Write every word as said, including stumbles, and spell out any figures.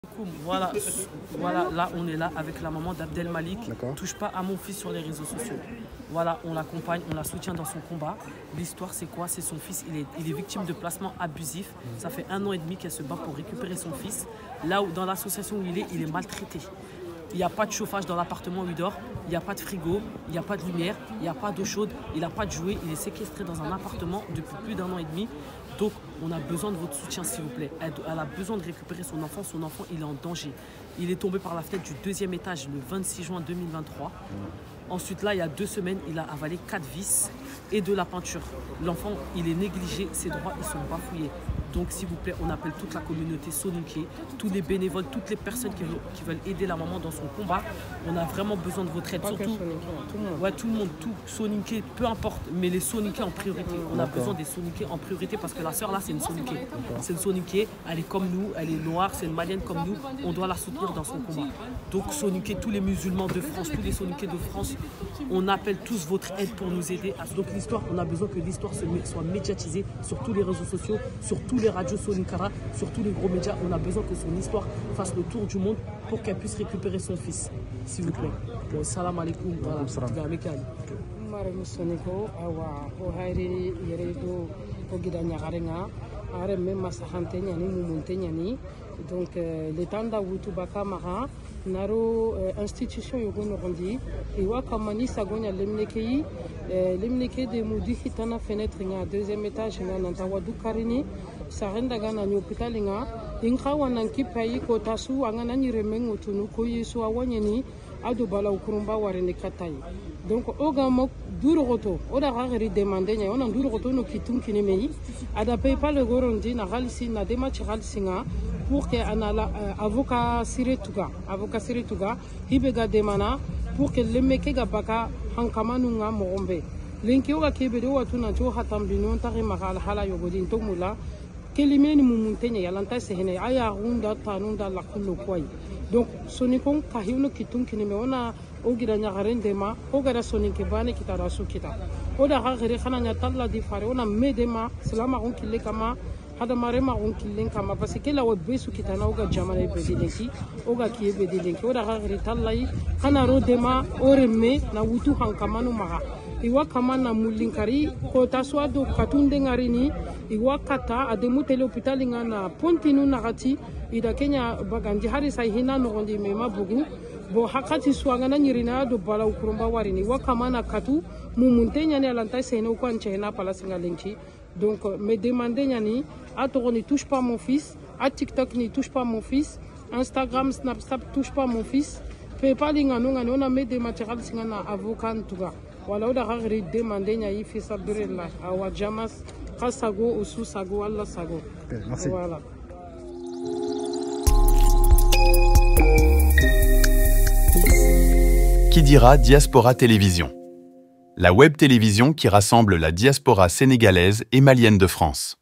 Voilà, voilà, là on est là avec la maman d'Abdel Malik. Touche pas à mon fils sur les réseaux sociaux. Voilà, on l'accompagne, on la soutient dans son combat. L'histoire c'est quoi? C'est son fils, il est, il est victime de placement abusif. Ça fait un an et demi qu'elle se bat pour récupérer son fils. Là où dans l'association où il est, il est maltraité. Il n'y a pas de chauffage dans l'appartement où il dort, il n'y a pas de frigo, il n'y a pas de lumière, il n'y a pas d'eau chaude, il n'a pas de jouets, il est séquestré dans un appartement depuis plus d'un an et demi. Donc on a besoin de votre soutien s'il vous plaît. Elle, elle a besoin de récupérer son enfant, son enfant il est en danger. Il est tombé par la fenêtre du deuxième étage le vingt-six juin deux mille vingt-trois. Ensuite là, il y a deux semaines, il a avalé quatre vis et de la peinture. L'enfant, il est négligé, ses droits, ils sont bafouillés. Donc s'il vous plaît, on appelle toute la communauté soninké, tous les bénévoles, toutes les personnes qui veulent, qui veulent aider la maman dans son combat. On a vraiment besoin de votre aide. Surtout, tout le monde. Ouais, tout le monde, tout soninké, peu importe, mais les soninké en priorité. On a besoin des soninké en priorité parce que la sœur là, c'est une soninké. C'est une soninké, elle est comme nous, elle est noire, c'est une malienne comme nous. On doit la soutenir dans son combat. Donc soninké, tous les musulmans de France, tous les soninké de France, on appelle tous votre aide pour nous aider. Donc l'histoire, on a besoin que l'histoire soit médiatisée sur tous les réseaux sociaux, sur tous les radios Soninkara, sur tous les gros médias. On a besoin que son histoire fasse le tour du monde pour qu'elle puisse récupérer son fils, s'il vous plaît. Bon, salam alaikum. Voilà, donc l'état d'Aoutou Baka Mara naro institution yogono rondi iwa kamani sagonya lemnekei lemneke de mudi hitana fenêtre nga deuxième étage nga nantawa du karini sarenda gana ni hôpital nga inka wananki payi ko tasu angana ni remengo tunu ko yesu awanyeni ado bala ukurumba warene katai donc oga mo duro roto oda gari demander nya ona duro roto no kitun kinemei ada pay pas le gorondi na galisi na demachi galsinga pour que anala avocat siretuga avocat siretuga hibega demana pour que le meke ga baka hankamanu nga mogombe linki oga kebe do watuna to hatambino tare magal hala yogodin to mula kelimeni mumuntenya yalanta sehene aya runda tanunda la kullu kwai donc sonikon kahino kitun kineme ona ogira nyagarendema ogara sonike bane kitara su kita oda gagere khana nya talla di fare ona medema salama on kille kama hada marema on killen kama parce que la webesu kitana oga jamana bedilenki oga kiye bedilenki oda gagere tallai khana rodema oreme na wutu hankamanu maga iwa kama na mulinkari ko taswa do katunde ngarini iwa kata ademu tele hospital nga na pontinu nagati ida Kenya bagandi hari sai hina no gondi mema bugu bo hakati swanga na nyirina do bala ukurumba warini wa kama na katu mumuntenya ne alanta seno ko anchena pala singa lenki donc me demander nyani ato ne touche pas mon fils, à TikTok ne touche pas mon fils, Instagram Snapchat touche pas mon fils, PayPal ngano ngano na me de matériel singa na avocat tuga wala oda gari demander nyai fils abdurella awa jamas kasago usu sago Allah sago. Okay, merci. Voilà. Qui dira Diaspora Télévision? La web télévision qui rassemble la diaspora sénégalaise et malienne de France.